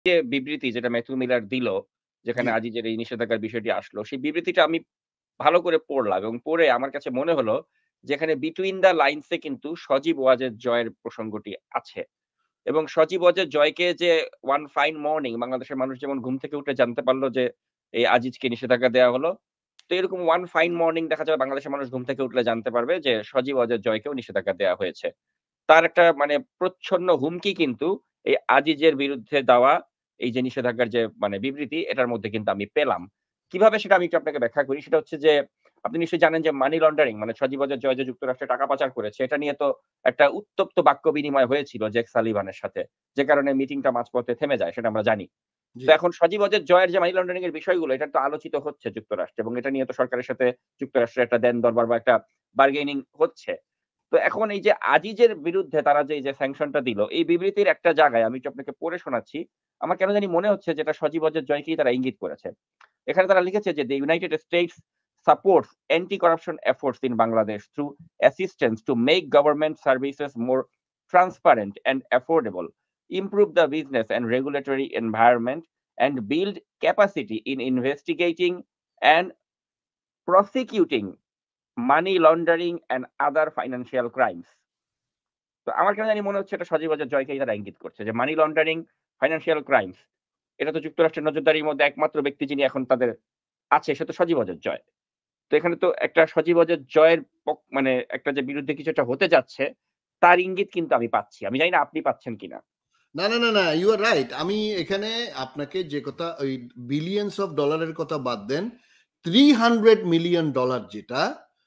যে বিবৃতি যেটা ম্যাথিউ মিলার দিল, যেখানে জি, আজিজের এই নিষেধাজ্ঞার বিষয়টি আসলো, সেই বিবৃতিটা আমি ভালো করে পড়লাম এবং পড়ে আমার কাছে মনে হলো যে এখানে বিটুইন দ্য লাইনস এ কিন্তু সজীব ওয়াজেদ জয়ের প্রসঙ্গটি আছে। এবং সজীব ওয়াজেদ জয়কে যে ওয়ান ফাইন মর্নিং বাংলাদেশের মানুষ যেমন ঘুম থেকে উঠে জানতে পারল যে এই আজিজকে নিষেধাজ্ঞা দেওয়া হলো। তো এরকম ওয়ান ফাইন মর্নিং দেখা যাবে বাংলাদেশের মানুষ ঘুম থেকে উঠলে জানতে পারবে যে সজীব ওয়াজেদ জয়কেও নিষেধাজ্ঞা দেওয়া হয়েছে। তার একটা মানে প্রচ্ছন্ন হুমকি কিন্তু এই আজিজের বিরুদ্ধে দেওয়া এই যে নিষেধাজ্ঞার যে মানে বিবৃতি এটার মধ্যে কিন্তু আমি পেলাম। কিভাবে সেটা আমি একটু আপনাকে ব্যাখ্যা করি। সেটা হচ্ছে যে আপনি নিশ্চয়ই জানেন যে মানি লন্ডারিং মানে সজীব ওয়াজেদ জয় যে যুক্তরাষ্ট্রে টাকা পাচার করেছে এটা নিয়ে তো একটা উত্তপ্ত বাক্য বিনিময় হয়েছিল জ্যাক সালিভানের সাথে। যে কারণে মিটিংটা মাঝপথে থেমে যায় সেটা আমরা জানি। জি। তো এখন সজীব ওয়াজেদ জয়ের যে মানি লন্ডারিং এর বিষয়গুলো এটা তো আলোচিত হচ্ছে যুক্তরাষ্ট্রে এবং এটা নিয়ে তো সরকারের সাথে যুক্তরাষ্ট্রের একটা দেন-দরবার বা একটা বার্গেনিং হচ্ছে। তো এখন এই যে আজিজের বিরুদ্ধে তারা যে এই যে স্যাংশনটা দিল, এই বিবৃতির একটা জায়গায় আমি একটু আপনাকে পড়ে শোনাচ্ছি। আমার কেন জানি মনে হচ্ছে যে এটা সজীব ওয়াজেদ জয়কেই তারা ইঙ্গিত করেছে। এখানে তারা লিখেছে যে, "The United States supports anti-corruption efforts in Bangladesh through assistance to make government services more transparent and affordable, improve the business and regulatory environment, and build capacity in investigating and prosecuting money laundering and other financial crimes." তো আমার কেন জানি মনে হচ্ছে এটা সজীব ওয়াজেদ জয়কেই তারা ইঙ্গিত করছে যে মানি লন্ডারিং, ফাইন্যান্সিয়াল ক্রাইমস এটা তো যুক্তরাষ্ট্রের নজরদারির মধ্যে একমাত্র ব্যক্তি যিনি এখন তাদের আছে সে তো সজীব ওয়াজেদ জয়। তো এখানে তো একটা সজীব ওয়াজেদ জয়ের মানে একটা যে বিরুদ্ধে কিছু একটা হতে যাচ্ছে তার ইঙ্গিত কিন্তু আমি পাচ্ছি। আমি জানি না আপনি পাচ্ছেন কিনা? না, না, না, না, ইউ আর রাইট। আমি এখানে আপনাকে যে কথা ওই বিলিয়নস অফ ডলারের কথা বাদ দেন। $300 মিলিয়ন যেটা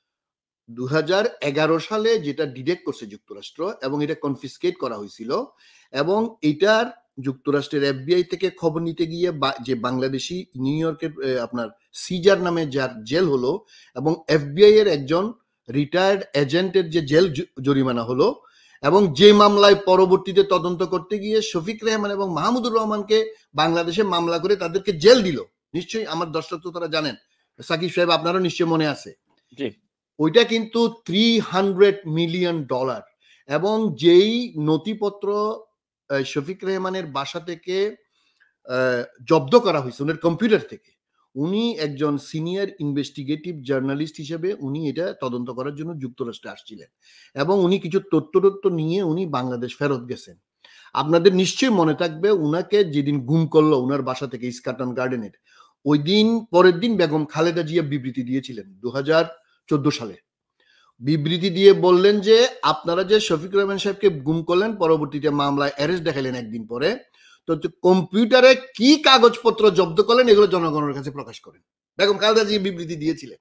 ২০১১ সালে যেটা ডিডাক্ট করছে যুক্তরাষ্ট্র এবং এটা কনফিসকেট করা হয়েছিল এবং এটার যুক্তরাষ্ট্রের এফবিআই থেকে খবর নিতে গিয়ে যে বাংলাদেশি নিউ ইয়র্কের আপনার সিজার নামে যার জেল হলো এবং এফবিআই এর একজন রিটায়ার্ড এজেন্টের যে জেল জরিমানা হলো এবং যে মামলায় পরবর্তীতে তদন্ত করতে গিয়ে শফিক রেহমান এবং মাহমুদুর রহমানকে বাংলাদেশে মামলা করে তাদেরকে জেল দিল। নিশ্চয়ই আমার দর্শক তো তারা জানেন, সাকিব সাহেব আপনারও নিশ্চয়ই মনে আছে। জি। ওইটা কিন্তু $300 মিলিয়ন এবং যেই নথিপত্র শফিক রেহমানের বাসা থেকে জব্দ করা হয়েছে ওনার কম্পিউটার থেকে, উনি একজন সিনিয়র ইনভেস্টিগেটিভ জার্নালিস্ট হিসেবে উনি এটা তদন্ত করার জন্য যুক্তরাষ্ট্রে আসছিলেন এবং উনি কিছু তথ্য নিয়ে উনি বাংলাদেশ ফেরত গেছেন। আপনাদের নিশ্চয়ই মনে থাকবে উনাকে যেদিন গুম করলো উনার বাসা থেকে ইস্কাটন গার্ডেনের, ওই দিন পরের দিন বেগম খালেদা জিয়া বিবৃতি দিয়েছিলেন 2014 সালে। বিবৃতি দিয়ে বললেন যে আপনারা যে শফিক রহমান সাহেবকে গুম করলেন পরবর্তীতে মামলায় অ্যারেস্ট দেখালেন একদিন পরে, তো কম্পিউটারে কি কাগজপত্র জব্দ করলেন এগুলো জনগণের কাছে প্রকাশ করেন। বেগম খালেদা জিয়া বিবৃতি দিয়েছিলেন।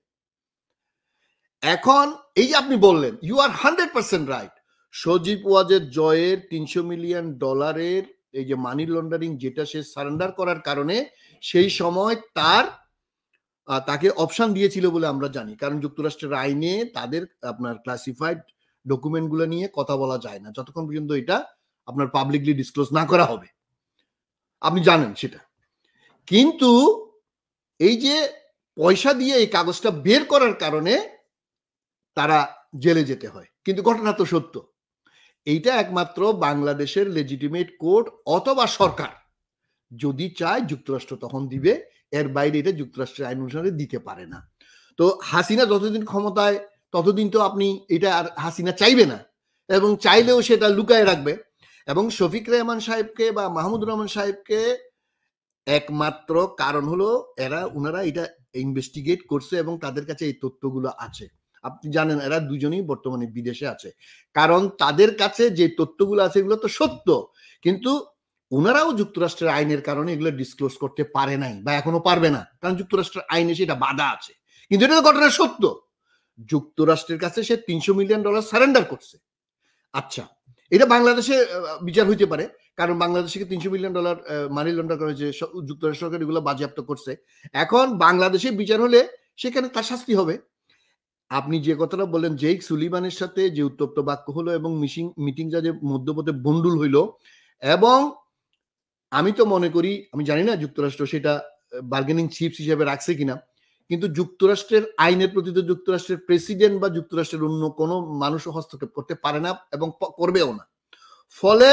এখন এই যে আপনি বললেন you are 100% right, Sajeeb Wazed জয়ের $300 মিলিয়ন এই যে মানি লন্ডারিং যেটা সে সারেন্ডার করার কারণে সেই সময় তাকে অপশন দিয়েছিল বলে আমরা জানি, কারণ যুক্তরাষ্ট্রের আইনে তাদের আপনার ক্লাসিফাইড ডকুমেন্টগুলো নিয়ে কথা বলা যায় না যতক্ষণ পর্যন্ত এটা আপনার পাবলিকলি ডিসক্লোজ না করা হবে, আপনি জানেন সেটা। কিন্তু এই যে পয়সা দিয়ে এই কাগজটা বের করার কারণে তারা জেলে যেতে হয়, কিন্তু ঘটনা তো সত্য। এইটা একমাত্র বাংলাদেশের লেজিটিমেট কোর্ট অথবা সরকার যদি চায় যুক্তরাষ্ট্র তখন দিবে, এর বাইরে এটা যুক্তরাষ্ট্রের আইন অনুসারে দিতে পারে না। তো হাসিনা যতদিন ক্ষমতায় ততদিন তো আপনি এটা আর হাসিনা চাইবে না এবং চাইলেও সেটা লুকায় রাখবে এবং শফিক রেহমান সাহেবকে বা মাহমুদুর রহমান সাহেবকে একমাত্র কারণ হলো ওনারা এটা ইনভেস্টিগেট করছে এবং তাদের কাছে এই তথ্যগুলো আছে। আপনি জানেন এরা দুজনেই বর্তমানে বিদেশে আছে, কারণ তাদের কাছে যে তথ্যগুলো আছে এগুলো তো সত্য, কিন্তু ওনারাও যুক্তরাষ্ট্রের আইনের কারণে এগুলো ডিসক্লোজ করতে পারে নাই বা এখনো পারবে না, কারণ যুক্তরাষ্ট্রের আইনে সেটা বাধা আছে। কিন্তু এটা তো ঘটনা সত্য, যুক্তরাষ্ট্রের কাছে সে $300 মিলিয়ন সারেন্ডার করছে। আচ্ছা, এটা বাংলাদেশে বিচার হইতে পারে, কারণ বাংলাদেশে $300 মিলিয়ন মানি লন্ডার করা হয়েছে, যুক্তরাষ্ট্র সরকার এগুলো বাজেয়াপ্ত করছে। এখন বাংলাদেশে বিচার হলে সেখানে তার শাস্তি হবে। আপনি যে কথাটা বললেন জেইক সুলিভানের সাথে যে উত্তপ্ত বাক্য হলো এবং মিটিং যা যে মধ্যপথে বন্ডুল হইল, এবং আমি তো মনে করি, আমি জানি না যুক্তরাষ্ট্র সেটা বার্গেনিং চিপস হিসেবে রাখছে কিনা, কিন্তু যুক্তরাষ্ট্রের আইনের প্রতি তো যুক্তরাষ্ট্রের প্রেসিডেন্ট বা যুক্তরাষ্ট্রের অন্য কোনো মানুষও হস্তক্ষেপ করতে পারে না এবং করবেও না। ফলে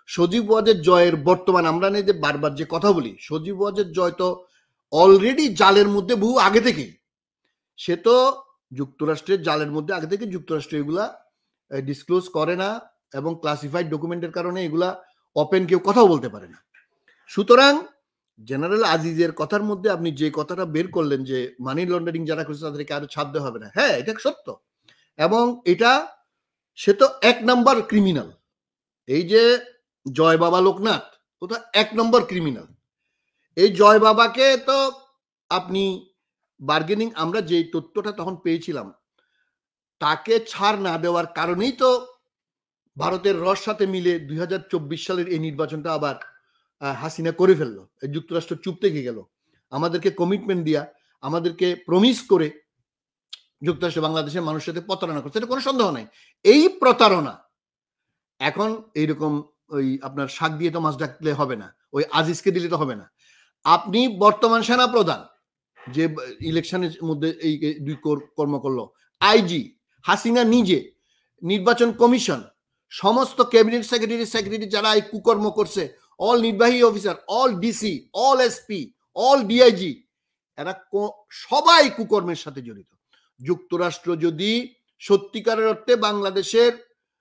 সজীব ওয়াজের জয়ের বর্তমান আমরা নেই যে বারবার যে কথা বলি, সজীব ওয়াজের জয় তো অলরেডি জালের মধ্যে বহু আগে থেকেই। সে তো যুক্তরাষ্ট্রের জালের মধ্যে আগে থেকে যুক্তরাষ্ট্র এগুলা ডিসক্লোজ করে না এবং ক্লাসিফাইড ডকুমেন্টের কারণে এগুলা ওপেন কেউ কথাও বলতে পারে না। সুতরাং জেনারেল আজিজের কথার মধ্যে আপনি যে কথাটা বের করলেন যে মানি লন্ডারিং যারা করছে তাদেরকে আরো ছাড় দেওয়া হবে না, হ্যাঁ এটা সত্য। এবং এটা সে তো 1 নম্বর ক্রিমিনাল। এই যে জয় বাবা লোকনাথ ও তো 1 নম্বর ক্রিমিনাল। এই জয় বাবাকে তো আপনি বার্গেনিং, আমরা যে তথ্যটা তখন পেয়েছিলাম, তাকে ছাড় না দেওয়ার কারণেই তো ভারতের রস সাথে মিলে 2024 সালের এই নির্বাচনটা আবার হাসিনা করে ফেললো। যুক্তরাষ্ট্র চুপ থেকে গেল, আমাদেরকে কমিটমেন্ট দিয়া, আমাদেরকে প্রমিস করে যুক্তরাষ্ট্র বাংলাদেশের মানুষের সাথে প্রতারণা করছে, এটা কোনো সন্দেহ নাই। এই প্রতারণা এখন এইরকম ওই আপনার শাক দিয়ে তো মাছ ডাকলে হবে না, ওই আজিজকে দিলে তো হবে না। আপনি বর্তমান সেনা প্রধান যে ইলেকশনের মধ্যে এই 2 কর্ম করলো, আইজি, হাসিনা নিজে, নির্বাচন কমিশন, সমস্ত ক্যাবিনেট সেক্রেটারি যারা এই কুকর্ম করছে, অল নির্বাহী officer, all DC, all SP, all DIG, এরা সবাই কুকর্মের সাথে জড়িত। যুক্তরাষ্ট্র যদি সত্যিকারের অর্থে বাংলাদেশের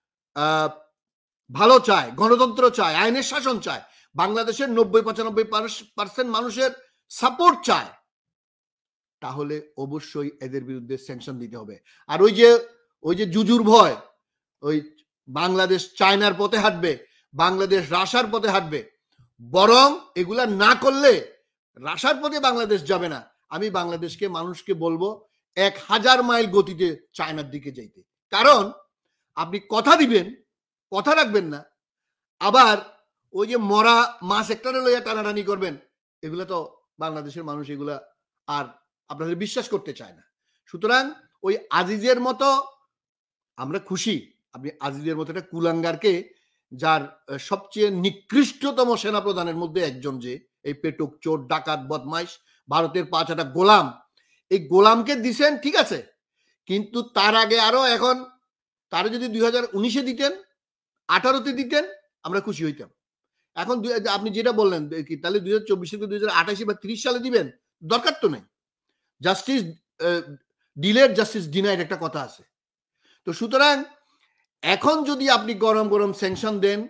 ভালো চায়, গণতন্ত্র চায়, আইনের শাসন চায়, বাংলাদেশের 90-95% মানুষের সাপোর্ট চায়, তাহলে অবশ্যই এদের বিরুদ্ধে স্যাংশন দিতে হবে। আর ওই যে জুজুর ভয়, ওই বাংলাদেশ চায়নার পথে হাঁটবে, বাংলাদেশ রাশার পথে হাঁটবে, বরং এগুলা না করলে রাশার পথে বাংলাদেশ যাবে না। আমি বাংলাদেশকে, মানুষকে বলবো 1000 মাইল গতিতে চায়নার দিকে যাইতে। কারণ আপনি কথা দিবেন, কথা রাখবেন না, আবার ওই যে মরা মাছ একটা লইয়া টানাটানি করবেন, এগুলা তো বাংলাদেশের মানুষ এগুলা আর আপনাদের বিশ্বাস করতে চায় না। সুতরাং ওই আজিজের মতো আমরা খুশি, আপনি আজিজের মতো একটা কুলাঙ্গারকে, যার সবচেয়ে নিকৃষ্টতম সেনাপ্রধানের মধ্যে একজন, যে এই পেটুক, চোর, ডাকাত, বদমাইশ, ভারতের 5টা গোলাম, এই গোলামকে দিছেন ঠিক আছে, কিন্তু তার আগে আরো এখন তারা যদি 2019-এ দিতেন, 18-তে দিতেন, আমরা খুশি হইতাম। এখন আপনি যেটা বললেন কি, তাহলে 2024 থেকে 2028 বা 30 সালে দিবেন, দরকার তো নেই। জাস্টিস ডিলেড, জাস্টিস ডিনাইড একটা কথা আছে। তো সুতরাং এখন যদি আপনি গরম গরম স্যাংশন দেন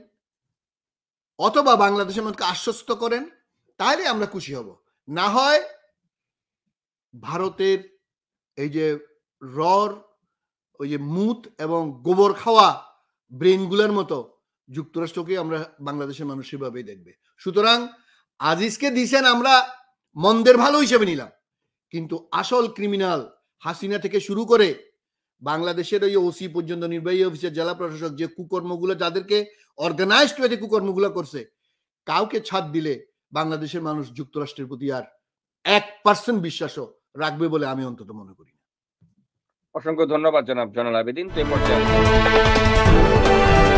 অথবা বাংলাদেশের মানুষকে আশ্বস্ত করেন, তাহলে আমরা খুশি হব। না হয় ভারতের এই যে ওই যে মুত এবং গোবর খাওয়া ব্রেনগুলোর মতো যুক্তরাষ্ট্রকে আমরা বাংলাদেশের মানুষ সেভাবেই দেখবে। সুতরাং আজিজকে দিছেন আমরা মন্দের ভালো হিসেবে নিলাম, কিন্তু আসল ক্রিমিনাল হাসিনা থেকে শুরু করে বাংলাদেশের ওই ওসি পর্যন্ত, নির্বাহী অফিসার, জেলা প্রশাসক, যে কুকর্মগুলো, যাদেরকে অর্গানাইজড ওয়েতে কুকর্মগুলো করছে, কাউকে ছাড় দিলে বাংলাদেশের মানুষ যুক্তরাষ্ট্রের প্রতি আর 1% বিশ্বাসও রাখবে বলে আমি অন্তত মনে করি। অসংখ্য ধন্যবাদ জনাব জয়নাল আবেদিন।